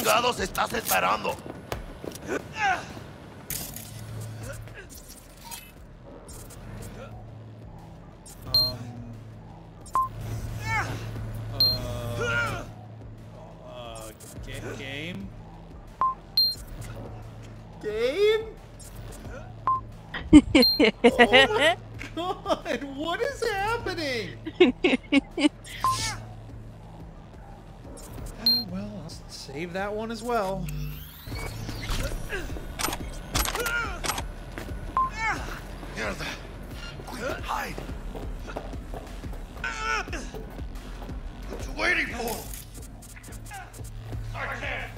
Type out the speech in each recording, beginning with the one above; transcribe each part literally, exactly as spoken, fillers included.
chingados estás esperando? Um, uh, uh, ga- game? Game? Oh my god, what is happening? Oh, well, I'll save that one as well. Mierda. Quick, hide. What you waiting for? I can't.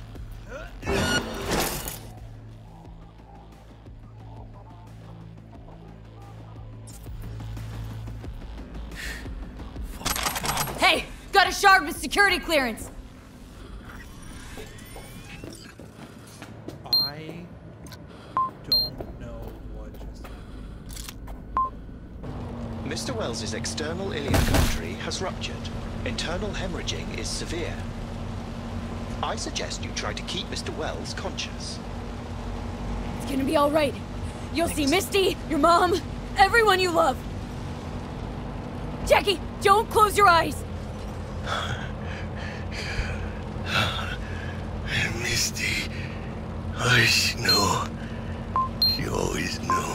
Hey, got a shard with security clearance. I don't know what just happened. Mister Wells's external iliac artery has ruptured. Internal hemorrhaging is severe. I suggest you try to keep Mister Wells conscious. It's gonna be all right. You'll see Misty, your mom, everyone you love. Jackie, don't close your eyes. Misty, I know. She always knew.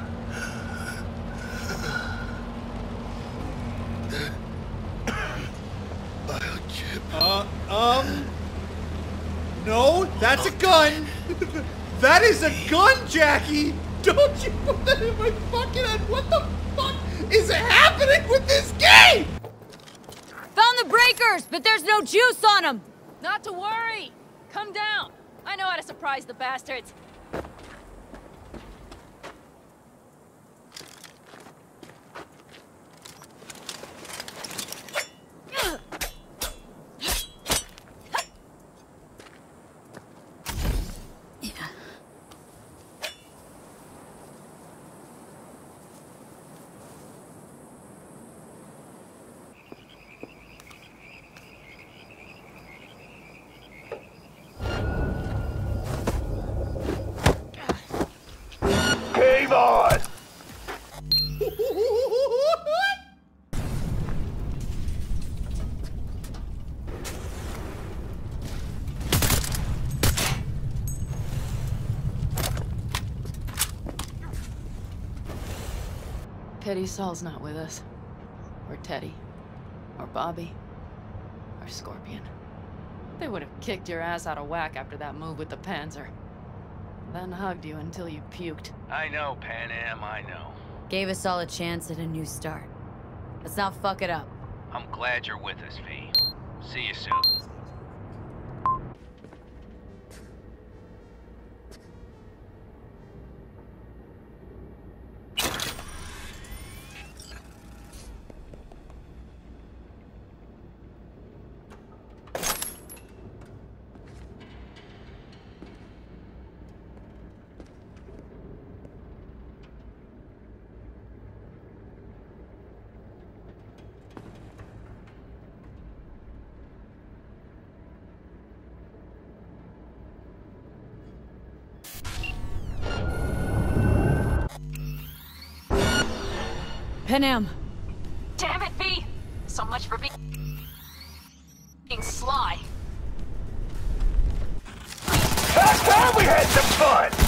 Biochip. Uh, um... No, that's a gun! That is a gun, Jackie! Don't you put that in my fucking head! What the fuck is happening with this game?! Found the breakers, but there's no juice on them. Not to worry. Come down. I know how to surprise the bastards. Game on! Pity Saul's not with us. Or Teddy. Or Bobby. Or Scorpion. They would have kicked your ass out of whack after that move with the Panzer. Then hugged you until you puked. I know, Pan Am, I know. Gave us all a chance at a new start. Let's not fuck it up. I'm glad you're with us, V. See you soon. Panam. Damn it, V! So much for being... being sly. Last time we had some fun!